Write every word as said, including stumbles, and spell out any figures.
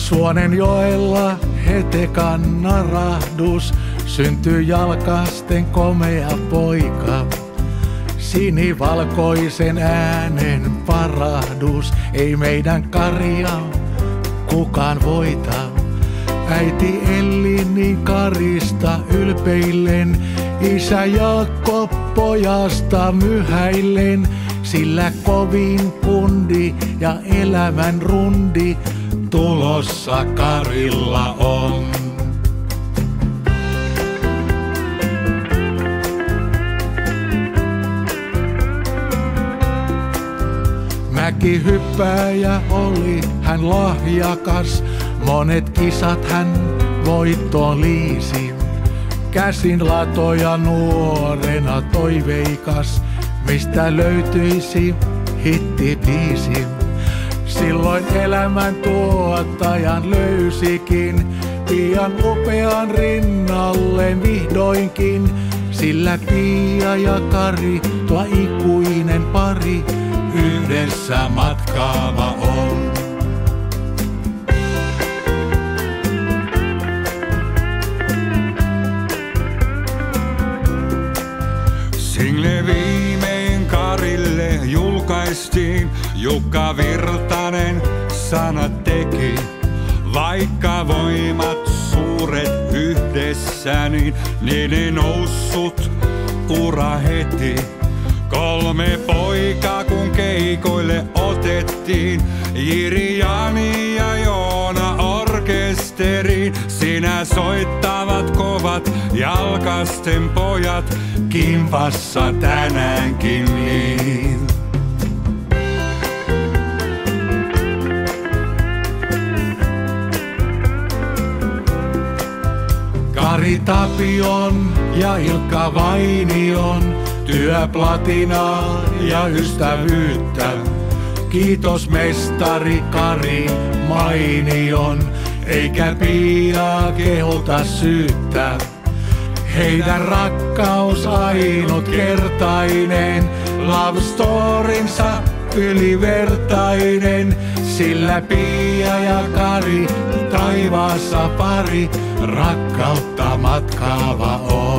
Suonenjoella Hetekan narahdus, syntyi jalkasten komea poika. Sinivalkoisen äänen parahdus, ei meidän Karia kukaan voita. Äiti Elli niin Karista ylpeillen, isä Jaakko pojasta myhäillen, sillä kovin kundi ja elämän rundi tulossa Karilla on. Mäkihyppääjä oli hän lahjakas, monet kisat hän voittoon liisi. Käsin latoja nuorena toiveikas, mistä löytyisi hittibiisi. Silloin elämän tuottajan löysikin, pian upean rinnalleen vihdoinkin. Sillä Pia ja Kari, tuo ikuinen pari, yhdessä matkaava on. Single viimein Karille julkaistiin, Jukka Virtanen sanat teki. Vaikka voimat suuret yhdessä, niin niiden noussut ura heti. Kolme poikaa kun keikoille otettiin, Jiri, Jani ja Joona orkesteriin. Sinä soittavat kovat jalkasten pojat, kimpassa tänäänkin niin. Kari Tapion ja Ilkka Vainion, työplatinaa ja ystävyyttä. Kiitos mestari Kari mainion, eikä Pia kehota syyttä. Heidän rakkaus ainutkertainen, love storinsa ylivertainen. Sillä Pia ja Kari taivaassa pari, rakkautta matkaava on.